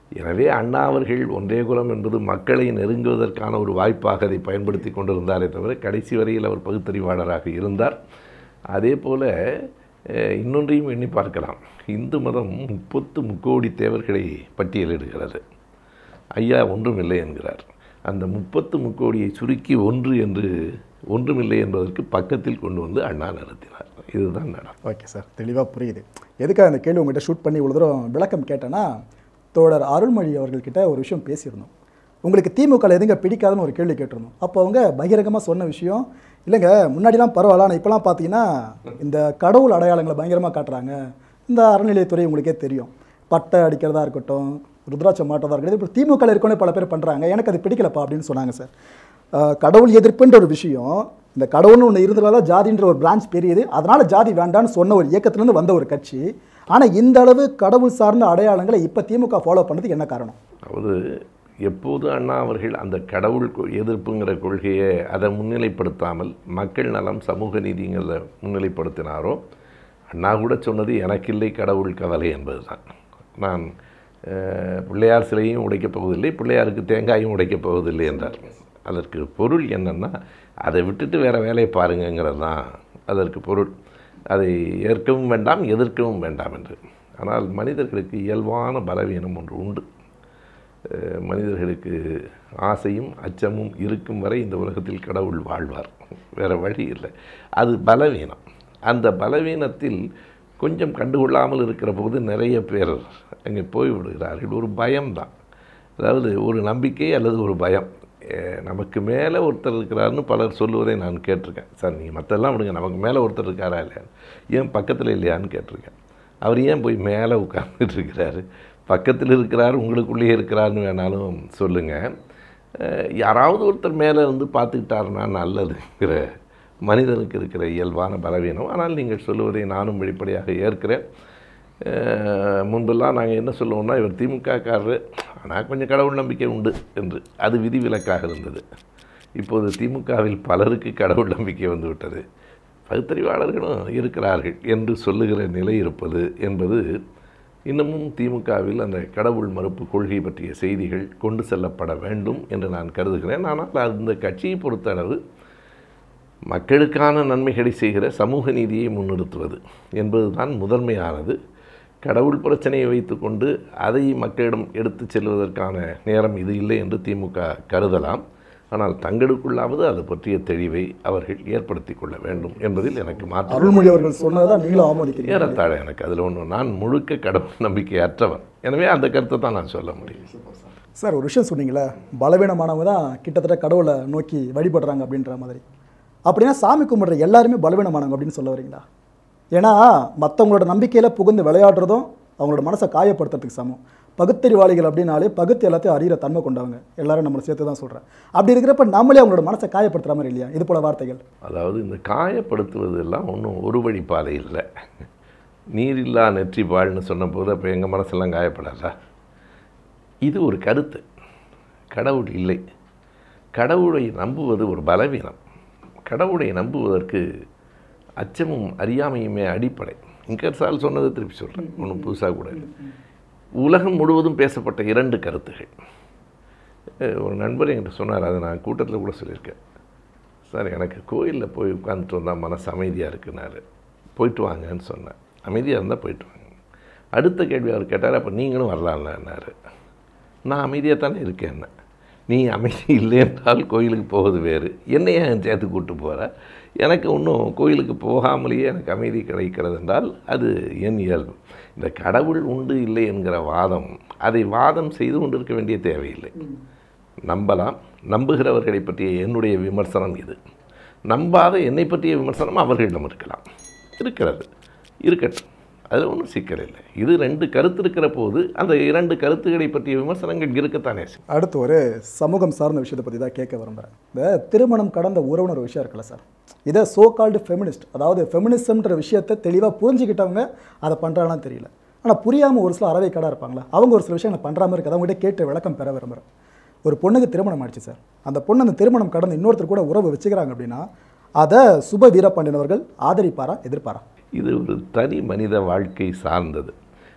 எனவே அண்ணா அவர்கள் ஒன்றே குலம் என்பது மக்களை நெருங்குவதற்கான ஒரு வாய்ப்பாக அதை பயன்படுத்தி கொண்டிருந்தாரே தவிர கடைசி வரையில் அவர் பகுத்தறிவாளராக இருந்தார். அதே போல் இன்னொன்றையும் எண்ணி பார்க்கலாம். இந்து மதம் முப்பத்து முக்கோடி தேவர்களை பட்டியலிடுகிறது. ஐயா ஒன்றும் இல்லை என்கிறார். அந்த முப்பத்து முக்கோடியை சுருக்கி ஒன்று என்று ஒன்றுமில்லை என்பதற்கு பக்கத்தில் கொண்டு வந்து அண்ணா நிறுத்தினார். இதுதான் நடக்கும். ஓகே சார், தெளிவாக புரியுது. எதுக்காக அந்த கேள்வி உங்கள்கிட்ட ஷூட் பண்ணி இவ்வளோ தூரம் விளக்கம் கேட்டேன்னா, தோழர் அருள்மொழி அவர்கள்கிட்ட ஒரு விஷயம் பேசியிருந்தோம். உங்களுக்கு திமுக எதுங்க பிடிக்காதுன்னு ஒரு கேள்வி கேட்டிருந்தோம். அப்போ அவங்க பகிரங்கமாக சொன்ன விஷயம், இல்லைங்க முன்னாடிலாம் பரவாயில்ல, ஆனால் இப்போலாம் பார்த்தீங்கன்னா இந்த கடவுள் அடையாளங்களை பயங்கரமாக காட்டுறாங்க. இந்த அறநிலையத்துறை உங்களுக்கே தெரியும், பட்டை அடிக்கிறதா இருக்கட்டும், ருத்ராட்சம் மாட்டதாக இருக்கட்டும், இப்போ திமுக இருக்கணும் பல பேர் பண்ணுறாங்க, எனக்கு அது பிடிக்கலப்பா அப்படின்னு சொன்னாங்க சார். கடவுள் எதிர்ப்புன்ற ஒரு விஷயம், இந்த கடவுள்னு ஒன்று இருந்ததால ஜாதின்ற ஒரு பிரான்ச் பெரியது, அதனால் ஜாதி வேண்டான்னு சொன்ன ஒரு இயக்கத்திலேருந்து வந்த ஒரு கட்சி. ஆனால் இந்த அளவு கடவுள் சார்ந்த அடையாளங்களை இப்போ திமுக ஃபாலோ பண்ணதுக்கு என்ன காரணம்? அதாவது எப்போது அண்ணா அவர்கள் அந்த கடவுள் எதிர்ப்புங்கிற கொள்கையை அதை முன்னிலைப்படுத்தாமல் மக்கள் நலம் சமூக நீதிங்கிறத முன்னிலைப்படுத்தினாரோ, அண்ணா கூட சொன்னது எனக்கில்லை கடவுள் கவலை என்பது தான். நான் பிள்ளையார் சிலையும் உடைக்கப் போவதில்லை, பிள்ளையாருக்கு தேங்காயும் உடைக்கப் போவதில்லை என்றார். அதற்கு பொருள் என்னென்னா, அதை விட்டுட்டு வேறு வேலையை பாருங்கிறது தான் அதற்கு பொருள். அதை ஏற்கவும் வேண்டாம், எதிர்க்கவும் வேண்டாம் என்று. ஆனால் மனிதர்களுக்கு இயல்பான பலவீனம் ஒன்று உண்டு. மனிதர்களுக்கு ஆசையும் அச்சமும் இருக்கும் வரை இந்த உலகத்தில் கடவுள் வாழ்வார், வேறு வழி இல்லை. அது பலவீனம். அந்த பலவீனத்தில் கொஞ்சம் கண்டுகொள்ளாமல் இருக்கிற போது நிறைய பேர் அங்கே போய்விடுகிறார்கள். ஒரு பயம்தான், அதாவது ஒரு நம்பிக்கை அல்லது ஒரு பயம். நமக்கு மேலே ஒருத்தர் இருக்கிறாருன்னு பலர் சொல்லுவதை நான் கேட்டிருக்கேன். சார் நீங்கள் மற்றெல்லாம் விடுங்க, நமக்கு மேலே ஒருத்தர் இருக்காரா இல்லையா, ஏன் பக்கத்தில் இல்லையான்னு கேட்டிருக்கேன். அவர் ஏன் போய் மேலே உட்கார்ந்துட்டு இருக்கிறாரு, பக்கத்தில் இருக்கிறார் உங்களுக்குள்ளேயே இருக்கிறாருன்னு வேணாலும் சொல்லுங்கள். யாராவது ஒருத்தர் மேலே வந்து பார்த்துக்கிட்டாருன்னா நல்லதுங்கிற மனிதனுக்கு இருக்கிற இயல்பான பலவீனம். ஆனால் நீங்கள் சொல்லுவதை நானும் வெளிப்படையாக ஏற்கிறேன். முன்பெல்லாம் நாங்கள் என்ன சொல்லுவோம்னா, இவர் திமுகக்காரரு ஆனால் கொஞ்சம் கடவுள் நம்பிக்கை உண்டு என்று, அது விதிவிலக்காக இருந்தது. இப்போது திமுகவில் பலருக்கு கடவுள் நம்பிக்கை வந்துவிட்டது, பகுத்தறிவாளர்களும் இருக்கிறார்கள் என்று சொல்லுகிற நிலை இருப்பது என்பது இன்னமும் திமுகவில் அந்த கடவுள் மறுப்பு கொள்கை பற்றிய செய்திகள் கொண்டு செல்லப்பட வேண்டும் என்று நான் கருதுகிறேன். ஆனால் அந்த கட்சியை பொறுத்தளவு மக்களுக்கான நன்மைகளை செய்கிற சமூக நீதியை முன்னிறுத்துவது என்பது தான் முதன்மையானது. கடவுள் பிரச்சனையை வைத்துக்கொண்டு அதை மக்களிடம் எடுத்து செல்வதற்கான நேரம் இது இல்லை என்று திமுக கருதலாம். ஆனால் தங்களுக்குள்ளாவது அது பற்றிய தெளிவை அவர்கள் ஏற்படுத்தி கொள்ள வேண்டும் என்பதில் எனக்கு மாற்றம். அருள்மொழி அவர்கள் சொன்னதான் நீங்களும் ஆமோதிக்கிறீங்க. ஏறத்தாழ எனக்கு அதில் ஒன்று, நான் முழுக்க கடவுள் நம்பிக்கை அற்றவன், எனவே அந்த கருத்தை தான் நான் சொல்ல முடியும். சார், ஒரு விஷயம் சொன்னீங்களே, பலவீனமானவங்க தான் கிட்டத்தட்ட கடவுளை நோக்கி வழிபடுறாங்க அப்படின்ற மாதிரி. அப்படின்னா சாமி கும்பிட்ற எல்லாருமே பலவீனமானவங்க அப்படின்னு சொல்ல வரீங்களா? ஏன்னா மற்றவங்களோட நம்பிக்கையில் புகுந்து விளையாடுறதும் அவங்களோட மனசை காயப்படுத்துறதுக்கு சமம். பகுத்தறிவாளிகள் அப்படின்னாலே பகுத்து எல்லாத்தையும் அறிகிற தன்மை கொண்டவங்க எல்லாரும் நம்மளை சேர்த்து தான் சொல்கிறேன். அப்படி இருக்கிறப்ப நம்மளே அவங்களோட மனசை காயப்படுத்துகிற மாதிரி இல்லையா இது போல வார்த்தைகள்? அதாவது இந்த காயப்படுத்துவது எல்லாம் ஒன்றும் ஒரு வழி பாதை இல்லை. நீரில்லா நெற்றி பால்னு சொன்ன போது அப்போ எங்கள் மனசெல்லாம் காயப்படாதா? இது ஒரு கருத்து. கடவுள் இல்லை, கடவுளை நம்புவது ஒரு பலவீனம். கடவுளை நம்புவதற்கு அச்சமும் அறியாமையுமே அடிப்படை. இங்கர்சால் சொன்னதை திருப்பி சொல்கிறேன், ஒன்றும் புதுசாக கூட இல்லை. உலகம் முழுவதும் பேசப்பட்ட இரண்டு கருத்துகள். ஒரு நண்பர் என்கிட்ட சொன்னார், அதை நான் கூட்டத்தில் கூட சொல்லியிருக்கேன். சார், எனக்கு கோயிலில் போய் உட்காந்துட்டு வந்தால் மனசு அமைதியாக இருக்குனாரு. போயிட்டு வாங்கன்னு சொன்னேன். அமைதியாக இருந்தால் போயிட்டு வாங்க. அடுத்த கேள்வி அவர் கேட்டார், அப்போ நீங்களும் வரலான்னாரு. நான் அமைதியாக தானே இருக்கேன். என்ன நீ அமைதி இல்லை என்றால் கோயிலுக்கு போவது வேறு, என்னையே சேர்த்து கூப்பிட்டு போகிற. எனக்கு இன்னும் கோயிலுக்கு போகாமலேயே எனக்கு அமைதி கிடைக்கிறது என்றால் அது என் இயல்பு. இந்த கடவுள் உண்டு இல்லை என்கிற வாதம், அதை வாதம் செய்து கொண்டிருக்க வேண்டிய தேவையில்லை. நம்பலாம். நம்புகிறவர்களை பற்றிய என்னுடைய விமர்சனம் இது. நம்பாத என்னை பற்றிய விமர்சனம் அவர்களிடம் இருக்கலாம், இருக்கிறது, இருக்கட்டும், அதில் ஒன்றும் சிக்கல் இல்லை. இது ரெண்டு கருத்து இருக்கிற போது அந்த இரண்டு கருத்துக்களை பற்றிய விமர்சனங்கள் இருக்கத்தானே. அடுத்து ஒரு சமூகம் சார்ந்த விஷயத்தை பற்றி தான் கேட்க விரும்புகிறேன். இந்த திருமணம் கடந்த உறவுனர் விஷயம் இருக்குல்ல சார், இதை சோ கால்டு ஃபெமினிஸ்ட், அதாவது ஃபெமினிசம்ன்ற விஷயத்தை தெளிவாக புரிஞ்சுக்கிட்டவங்க அதை பண்ணுறாங்கன்னு தெரியல. ஆனால் புரியாமல் ஒரு சில அறவை கடை இருப்பாங்களா, அவங்க ஒரு சில விஷயம் பண்ணுறாமல் இருக்குது. அவங்ககிட்ட கேட்டு விளக்கம் பெற விரும்புகிறேன். ஒரு பொண்ணுக்கு திருமணம் ஆயிடுச்சு சார், அந்த பொண்ணு அந்த திருமணம் கடந்து இன்னொருத்தர் கூட உறவு வச்சுக்கிறாங்க அப்படின்னா அதை சுப வீரபாண்டியன் அவர்கள் ஆதரிப்பாரா, எதிர்ப்பாரா? இது ஒரு தனி மனித வாழ்க்கை சார்ந்தது.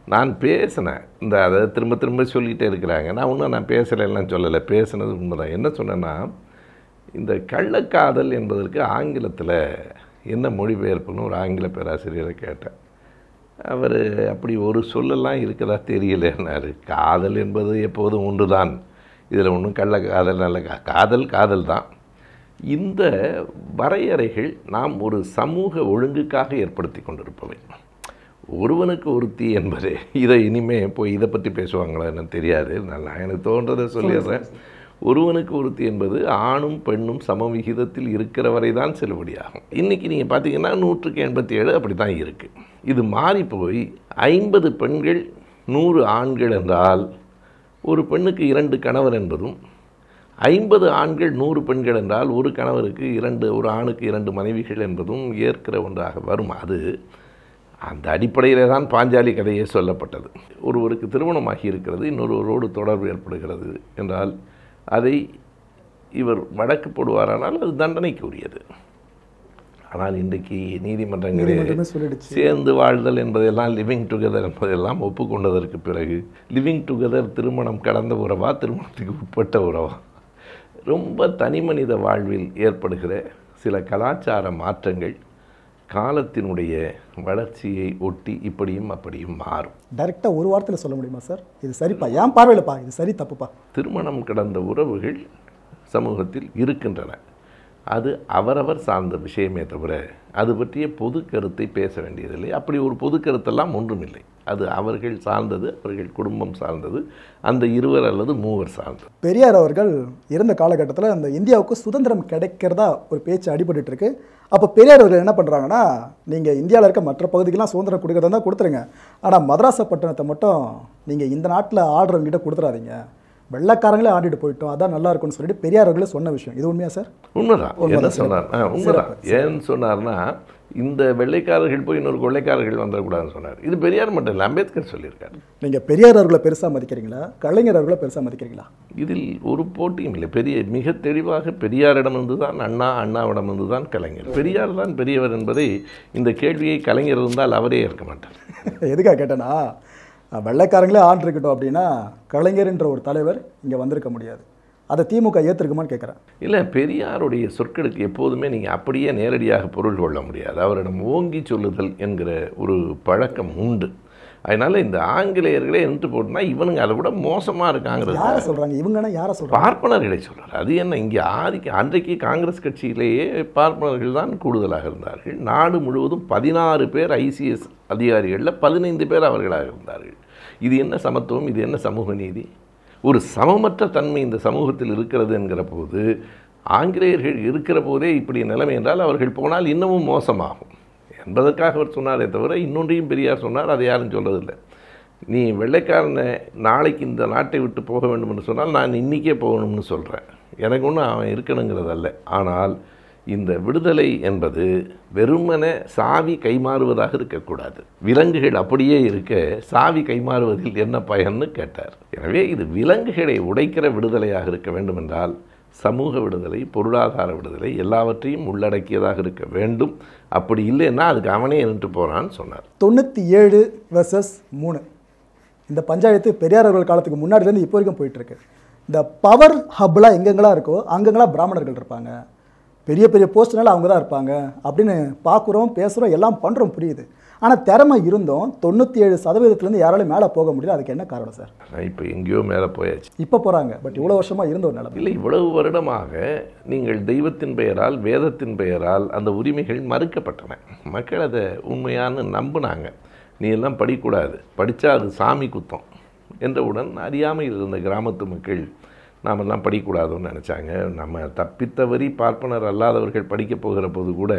நான் பேசினேன், இந்த அதை திரும்ப திரும்ப சொல்லிகிட்டே இருக்கிறாங்க. நான் ஒன்றும் நான் பேசலைலாம் சொல்லலை, பேசுனது உண்மைதான். என்ன சொன்னேன்னா, இந்த கள்ளக்காதல் என்பதற்கு ஆங்கிலத்தில் என்ன மொழிபெயர்ப்புன்னு ஒரு ஆங்கில பேராசிரியரை கேட்டேன். அவர் அப்படி ஒரு சொல்லலாம் இருக்கிறதா தெரியலன்னாரு. காதல் என்பது எப்போதும் ஒன்று தான், இதில் ஒன்றும் கள்ளக்காதல் நல்ல கா காதல் காதல் தான். இந்த வரையறைகள் நாம் ஒரு சமூக ஒழுங்குக்காக ஏற்படுத்தி கொண்டிருப்பவை. ஒருவனுக்கு ஒருத்தி என்பது, இதை இனிமே போய் இதை பற்றி பேசுவாங்களா என்ன தெரியாது, நல்லா எனக்கு தோன்றதை சொல்லிடுறேன். ஒருவனுக்கு ஒருத்தி என்பது ஆணும் பெண்ணும் சம விகிதத்தில் இருக்கிற வரை தான் செல்லுபடியாகும். இன்றைக்கி நீங்கள் பார்த்தீங்கன்னா நூற்றுக்கு எண்பத்தி ஏழு அப்படி தான் இருக்குது. இது மாறி போய் ஐம்பது பெண்கள் நூறு ஆண்கள் என்றால் ஒரு பெண்ணுக்கு இரண்டு கணவர் என்பதும், ஐம்பது ஆண்கள் நூறு பெண்கள் என்றால் ஒரு கணவருக்கு இரண்டு, ஒரு ஆணுக்கு இரண்டு மனைவிகள் என்பதும் ஏற்கிற ஒன்றாக வரும். அது அந்த அடிப்படையில் தான் பாஞ்சாலி கதையே சொல்லப்பட்டது. ஒருவருக்கு திருமணமாகி இருக்கிறது, இன்னொருவரோடு தொடர்பு ஏற்படுகிறது என்றால் அதை இவர் வழக்கு போடுவாரானால் அது தண்டனைக்கு உரியது. ஆனால் இன்றைக்கு நீதிமன்றங்களே சேர்ந்து வாழ்தல் என்பதெல்லாம், லிவிங் டுகெதர் என்பதெல்லாம் ஒப்புக்கொண்டதற்கு பிறகு லிவிங் டுகெதர் திருமணம் கடந்த உறவா, திருமணத்துக்கு உட்பட்ட உறவா, ரொம்ப தனிமனித வாழ்வில் ஏற்படுகிற சில கலாச்சார மாற்றங்கள் காலத்தினுடைய வளர்ச்சியை ஒட்டி இப்படியும் அப்படியும் மாறும். டைரெக்டாக ஒரு வாரத்தில் சொல்ல முடியுமா சார்? இது சரிப்பா, ஏன் பார்வையில்ப்பா, இது சரி தப்புப்பா? திருமணம் கடந்த உறவுகள் சமூகத்தில் இருக்கின்றன. அது அவரவர் சார்ந்த விஷயமே தவிர அது பற்றிய பொது கருத்தை பேச வேண்டியதில்லை. அப்படி ஒரு பொது கருத்தெல்லாம் ஒன்றுமில்லை. அது அவர்கள் சார்ந்தது, அவர்கள் குடும்பம் சார்ந்தது, அந்த இருவர் அல்லது மூவர் சார்ந்தது. பெரியார் அவர்கள் இருந்த காலகட்டத்தில் அந்த இந்தியாவுக்கு சுதந்திரம் கிடைக்கிறதா ஒரு பேச்சு அடிபட்டு இருக்கு. அப்போ பெரியார் அவர்கள் என்ன பண்ணுறாங்கன்னா, நீங்கள் இந்தியாவில் இருக்க மற்ற பகுதிக்கெல்லாம் சுதந்திரம் கொடுக்குறதா தான் கொடுத்துருங்க, ஆனால் மதராசப்பட்டினத்தை மட்டும் நீங்கள் இந்த நாட்டில் ஆடுறவங்கிட்ட கொடுத்துடாதீங்க, வெள்ளக்காரங்களே ஆடிட்டு போயிட்டோம், அதான் நல்லா இருக்கும்னு சொல்லிட்டு பெரியார் அவர்களே சொன்ன விஷயம். இது உண்மையா சார்? உண்மைதான். என்ன சொன்னார்? உண்மைதான். ஏன்னு சொன்னார்னா, இந்த வெள்ளைக்காரர்கள் போய் இன்னொரு கொள்ளைக்காரர்கள் வந்துடக்கூடாதுன்னு சொன்னார். இது பெரியார் மட்டும் இல்லை, அம்பேத்கர் சொல்லியிருக்காரு. நீங்கள் பெரியார் அவர்களை பெருசாக மதிக்கிறீங்களா, கலைஞர் அவர்களை பெருசாக மதிக்கிறீங்களா? இதில் ஒரு போட்டியும் இல்லை. பெரிய மிக தெளிவாக பெரியாரிடமிருந்து தான் அண்ணா, அண்ணாவிடமிருந்து தான் கலைஞர். பெரியார் தான் பெரியவர் என்பதை, இந்த கேள்வியை கலைஞர் இருந்தால் அவரே ஏற்க மாட்டார். எதுக்காக கேட்டேன்னா, வெள்ளைக்காரங்களே ஆண்டு இருக்கட்டும் அப்படின்னா கலைஞர் என்ற ஒரு தலைவர் இங்கே வந்திருக்க முடியாது. அதை திமுக ஏற்றிருக்குமான்னு கேட்குறேன். இல்லை, பெரியாருடைய சொற்களுக்கு எப்போதுமே நீங்கள் அப்படியே நேரடியாக பொருள் கொள்ள முடியாது. அவரிடம் ஓங்கி சொல்லுதல் என்கிற ஒரு பழக்கம் உண்டு. அதனால் இந்த ஆங்கிலேயர்களே என்று போட்டுனா இவனுங்க அதை விட மோசமாக இருக்காங்கிறது. யாரை சொல்கிறாங்க இவங்கன்னா? யாரை சொல்கிறாங்க? பார்ப்பனர்களை சொல்கிறார். அது என்ன, இங்கே ஆதிக்க அன்றைக்கு காங்கிரஸ் கட்சியிலேயே பார்ப்பனர்கள் தான் கூடுதலாக இருந்தார்கள். நாடு முழுவதும் பதினாறு பேர் ஐசிஎஸ் அதிகாரிகளில் பதினைந்து பேர் அவர்களாக இருந்தார்கள். இது என்ன சமத்துவம், இது என்ன சமூக நீதி? ஒரு சமமற்ற தன்மை இந்த சமூகத்தில் இருக்கிறது என்கிற போது, ஆங்கிலேயர்கள் இருக்கிற போதே இப்படி நிலைமை என்றால் அவர்கள் போனால் இன்னமும் மோசமாகும் என்பதற்காக அவர் சொன்னாரே தவிர இன்னொன்றையும் பெரியார் சொன்னார், அதை யாரும் சொல்றதில்லை. நீ வெள்ளைக்காரனை நாளைக்கு இந்த நாட்டை விட்டு போக வேண்டும் என்று சொன்னால் நான் இன்றைக்கே போகணும்னு சொல்கிறேன். எனக்கு ஒன்றும் அவன் இருக்கணுங்கிறதல்ல. ஆனால் இந்த விடுதலை என்பது வெறுமனே சாவி கைமாறுவதாக இருக்கக்கூடாது. விலங்குகள் அப்படியே இருக்க சாவி கைமாறுவதில் என்ன பயன்னு கேட்டார். எனவே இது விலங்குகளை உடைக்கிற விடுதலையாக இருக்க வேண்டும் என்றால் சமூக விடுதலை, பொருளாதார விடுதலை எல்லாவற்றையும் உள்ளடக்கியதாக இருக்க வேண்டும். அப்படி இல்லைன்னா அதுக்கு அவனே நின்று போகிறான்னு சொன்னார். தொண்ணூற்றி ஏழு வெர்சஸ் மூணு இந்த பஞ்சாயத்து பெரியார் அவர்கள் காலத்துக்கு முன்னாடிலேருந்து இப்போ வரைக்கும் போயிட்டுருக்கு. இந்த பவர் ஹப்லாம் எங்கெங்கெல்லாம் இருக்கோ அங்கெங்கெல்லாம் பிராமணர்கள் இருப்பாங்க, பெரிய பெரிய போஸ்ட்னால அவங்க தான் இருப்பாங்க அப்படின்னு பார்க்குறோம், பேசுகிறோம், எல்லாம் பண்ணுறோம், புரியுது. ஆனால் திறமை இருந்தோம் தொண்ணூற்றி ஏழு சதவீதத்துலேருந்து யாராலும் மேலே போக முடியல. அதுக்கு என்ன காரணம் சார்? இப்போ எங்கேயோ மேலே போயாச்சு, இப்போ போகிறாங்க. பட் இவ்வளோ வருஷமாக இருந்த ஒரு நிலைமை இல்லை. இவ்வளவு வருடமாக நீங்கள் தெய்வத்தின் பெயரால், வேதத்தின் பெயரால் அந்த உரிமைகள் மறுக்கப்பட்டன. மக்கள் அதை உண்மையான நம்பினாங்க. நீ எல்லாம் படிக்கக்கூடாது, படித்தா அது சாமி குத்தம் என்றவுடன் அறியாமையில் இருந்த கிராமத்து மக்கள் நாமெல்லாம் படிக்கக்கூடாதுன்னு நினச்சாங்க. நம்ம தப்பித்தவரி பார்ப்பனர் அல்லாதவர்கள் படிக்க போகிற போது கூட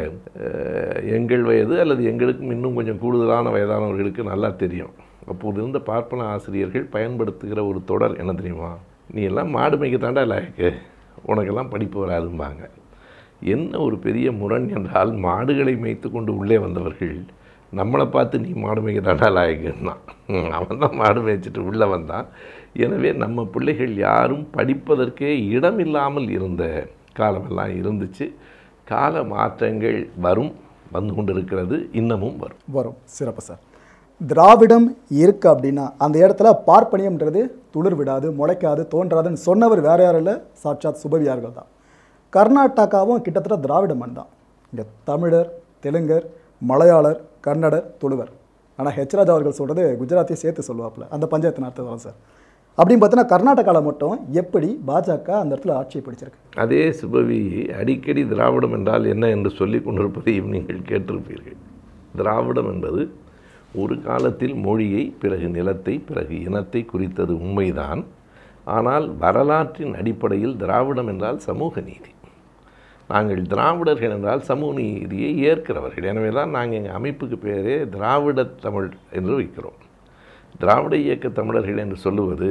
எங்கள் வயது அல்லது எங்களுக்கும் இன்னும் கொஞ்சம் கூடுதலான வயதானவர்களுக்கு நல்லா தெரியும். அப்போது இருந்த பார்ப்பன ஆசிரியர்கள் பயன்படுத்துகிற ஒரு தொடர் என்ன தெரியுமா? நீ எல்லாம் மாடு மேய்க்க தாண்டா லாயக்கு, உனக்கெல்லாம் படிப்பு வராதும்பாங்க. என்ன ஒரு பெரிய முரண் என்றால், மாடுகளை மேய்த்து கொண்டு உள்ளே வந்தவர்கள் நம்மளை பார்த்து நீ மாடு மேய்க்க தாண்டா லாயக்குன்னா, அவன் தான் மாடு மேய்ச்சிட்டு உள்ளே வந்தான். எனவே நம்ம பிள்ளைகள் யாரும் படிப்பதற்கே இடம் இல்லாமல் இருந்த காலமெல்லாம் இருந்துச்சு. கால மாற்றங்கள் வரும், வந்து கொண்டு இருக்கிறது, இன்னமும் வரும் வரும் சிறப்பு சார். திராவிடம் இருக்கு அப்படின்னா அந்த இடத்துல பார்ப்பனியம்ன்றது துளிர் விடாது, முளைக்காது, தோன்றாதுன்னு சொன்னவர் வேற யாரும் இல்லை, சாட்சாத் சுபவியார்கள் தான். கர்நாடகாவும் கிட்டத்தட்ட திராவிட மண் தான். இங்கே தமிழர், தெலுங்கர், மலையாளர், கன்னடர், துளுவர். ஆனால் ஹெச்ராஜ் அவர்கள் சொல்கிறது குஜராத்தையும் சேர்த்து சொல்லுவாப்புல, அந்த பஞ்சாயத்து நடத்த வரும் சார். அப்படின்னு பார்த்தீங்கன்னா கர்நாடகாவில் மட்டும் எப்படி பாஜக அந்த இடத்துல ஆட்சியை பிடிச்சிருக்கு. அதே சுபவி அடிக்கடி திராவிடம் என்றால் என்ன என்று சொல்லி கொண்டிருப்பதையும் நீங்கள் கேட்டிருப்பீர்கள். திராவிடம் என்பது ஒரு காலத்தில் மொழியை, பிறகு நிலத்தை, பிறகு இனத்தை குறித்தது உண்மைதான். ஆனால் வரலாற்றின் அடிப்படையில் திராவிடம் என்றால் சமூக நீதி. நாங்கள் திராவிடர்கள் என்றால் சமூக நீதியை ஏற்கிறவர்கள். எனவே தான் நாங்கள் எங்கள் அமைப்புக்கு பேரே திராவிட தமிழ் என்று வைக்கிறோம். திராவிட இயக்க தமிழர்கள் என்று சொல்லுவது,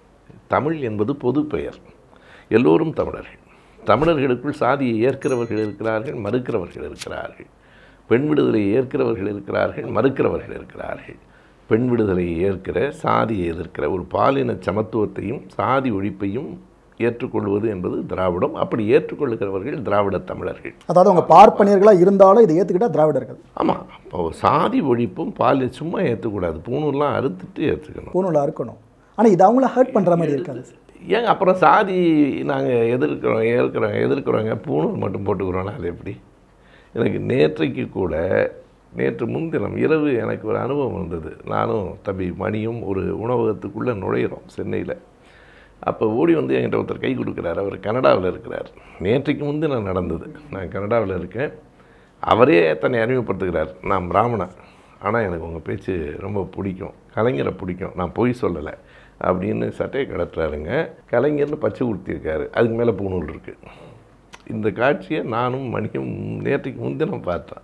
தமிழ் என்பது பொது பெயர், எல்லோரும் தமிழர்கள். தமிழர்களுக்குள் சாதியை ஏற்கிறவர்கள் இருக்கிறார்கள், மறுக்கிறவர்கள் இருக்கிறார்கள். பெண் விடுதலையை ஏற்கிறவர்கள் இருக்கிறார்கள், மறுக்கிறவர்கள் இருக்கிறார்கள். பெண் விடுதலையை ஏற்கிற, சாதியை எதிர்க்கிற, ஒரு பாலின சமத்துவத்தையும் சாதி ஒழிப்பையும் ஏற்றுக்கொள்வது என்பது திராவிடம். அப்படி ஏற்றுக்கொள்ளுகிறவர்கள் திராவிட தமிழர்கள். அதாவது அவங்க பார்ப்பனியர்களாக இருந்தாலும் இதை ஏற்றுக்கிட்டால் திராவிடர்கள். ஆமாம், இப்போ சாதி ஒழிப்பும் பாலின சும்மா ஏற்றக்கூடாது, பூணூர்லாம் அறுத்துட்டு ஏற்றுக்கணும். பூணூரில் அறுக்கணும். ஆனால் இது அவங்கள ஹர்ட் பண்ணுற மாதிரி இருக்காது. ஏங்க அப்புறம் சாதி நாங்கள் எதிர்க்கிறோம் ஏற்கிறோம் எதிர்க்கிறோங்க பூணூர் மட்டும் போட்டுக்கிறோன்னா அது எப்படி? எனக்கு நேற்றைக்கு கூட, நேற்று முன்தினம் இரவு எனக்கு ஒரு அனுபவம் இருந்தது. நானும் தம்பி மணியும் ஒரு உணவகத்துக்குள்ளே நுழையிறோம் சென்னையில். அப்போ ஓடி வந்து என்கிட்ட ஒருத்தர் கை கொடுக்குறாரு. அவர் கனடாவில் இருக்கிறார். நேற்றைக்கு முன்தினம் நடந்தது. நான் கனடாவில் இருக்கேன். அவரே தன்னை அறிமுகப்படுத்துகிறார். நான் பிராமணன், ஆனால் எனக்கு உங்கள் பேச்சு ரொம்ப பிடிக்கும், கலைஞரை பிடிக்கும், நான் பொய் சொல்லலை அப்படின்னு சட்டையை கடத்துறாருங்க. கலைஞர்னு பச்சை கொடுத்திருக்காரு, அதுக்கு மேலே பூணூல் இருக்குது. இந்த காட்சியை நானும் மணியும் நேற்றைக்கு முன்தினம் பார்த்தேன்.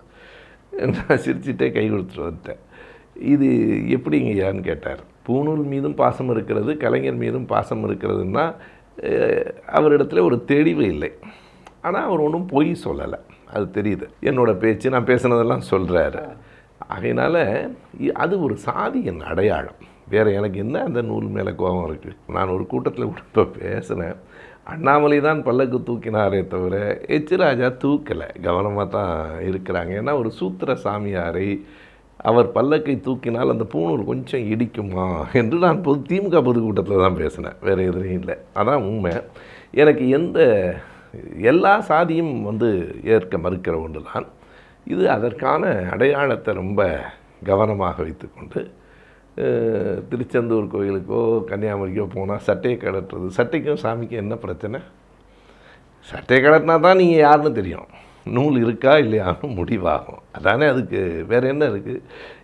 நான் சிரிச்சுட்டே கை கொடுத்துட்டு வந்துட்டேன். இது எப்படிங்கய்யான்னு கேட்டார். பூணூல் மீதும் பாசம் இருக்கிறது, கலைஞர் மீதும் பாசம் இருக்கிறதுன்னா அவரிடத்துல ஒரு தெளிவு இல்லை. ஆனால் அவர் ஒன்றும் பொய் சொல்லலை, அது தெரியுது. என்னோடய பேச்சு, நான் பேசுனதெல்லாம் சொல்கிறாரு. ஆகையினால அது ஒரு சாதியின் அடையாளம். வேறு எனக்கு என்ன அந்த நூல் மேலே கோபம் இருக்குது? நான் ஒரு கூட்டத்தில் கூட இப்போ பேசினேன். அண்ணாமலை தான் பல்லக்கு தூக்கினாரே தவிர எச் ராஜா தூக்கலை. கவனமாக தான் இருக்கிறாங்க. ஏன்னா ஒரு சூத்திர சாமியாரை அவர் பல்லக்கை தூக்கினால் அந்த பூணூல் கொஞ்சம் இடிக்குமா என்று நான் பொது திமுக பொதுக்கூட்டத்தில் தான் பேசினேன், வேறு எதுவும் இல்லை. அதான் உண்மை. எனக்கு எந்த எல்லா சாதியும் வந்து ஏற்க மறுக்கிற ஒன்று தான் இது. அதற்கான அடையாளத்தை ரொம்ப கவனமாக வைத்துக்கொண்டு திருச்செந்தூர் கோயிலுக்கோ கன்னியாகுமரிக்கோ போனால் சட்டையை கடட்டுறது. சட்டைக்கும் சாமிக்கும் என்ன பிரச்சனை? சட்டையை கடட்டினா தான் நீங்கள் யாருன்னு தெரியும், நூல் இருக்கா இல்லையான்னு முடிவாகும். அதானே அதுக்கு வேறு என்ன இருக்குது?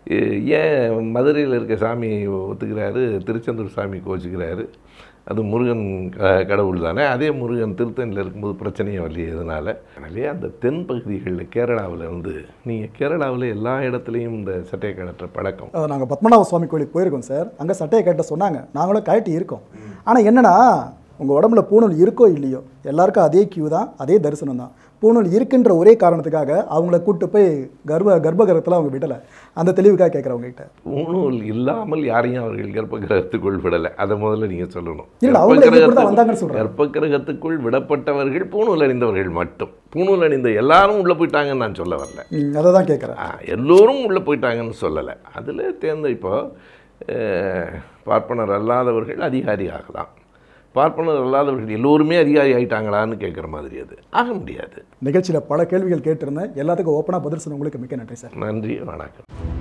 ஏன் மதுரையில் இருக்க சாமி ஒத்துக்கிறாரு, திருச்செந்தூர் சாமி கோச்சிக்கிறாரு? அது முருகன் க கடவுள் தானே. அதே முருகன் திருத்தணியில் இருக்கும்போது பிரச்சனையும் வரலையே எதனால்? எனவே அந்த தென் பகுதிகளில் கேரளாவில் வந்து, நீங்கள் கேரளாவில் எல்லா இடத்துலையும் இந்த சட்டையை கட்டுற பழக்கம். நாங்கள் பத்மநாப சுவாமி கோயிலுக்கு போயிருக்கோம் சார். அங்கே சட்டையை கட்ட சொன்னாங்க, நாங்களும் கழட்டி இருக்கோம். ஆனால் என்னென்னா, உங்கள் உடம்புல பூணூல் இருக்கோ இல்லையோ எல்லாருக்கும் அதே கியூ தான், அதே தரிசனம் தான். பூணூல் இருக்குன்ற ஒரே காரணத்துக்காக அவங்கள கூப்பிட்டு போய் கர்ப்ப கர்ப்பகிரகத்தில் அவங்க விடலை. அந்த தெளிவுக்காக கேட்குறவங்க கிட்ட, பூணூல் இல்லாமல் யாரையும் அவர்கள் கர்ப்பகிரகத்துக்குள் விடலை. அதை முதல்ல நீங்கள் சொல்லணும். கர்ப்பகிரகத்துக்குள் விடப்பட்டவர்கள் பூணூல் அணிந்தவர்கள் மட்டும். பூணூல் அணிந்த எல்லாரும் உள்ளே போயிட்டாங்கன்னு நான் சொல்ல வரல, அதை தான் கேட்குறேன். எல்லோரும் உள்ளே போயிட்டாங்கன்னு சொல்லலை. அதில் தேர்ந்த இப்போ பார்ப்பனர் அல்லாதவர்கள் அதிகாரி ஆகலாம், பார்ப்பனர் அல்லாதவர்கள் எல்லோருமே அதிகாரி ஆகிட்டாங்களான்னு கேட்குற மாதிரி அது ஆக முடியாது. நிகழ்ச்சியில் பல கேள்விகள் கேட்டிருந்தேன், எல்லாத்துக்கும் ஓப்பனாக பதில் சொன்ன உங்களுக்கு மிக்க நன்றி சார். நன்றி, வணக்கம்.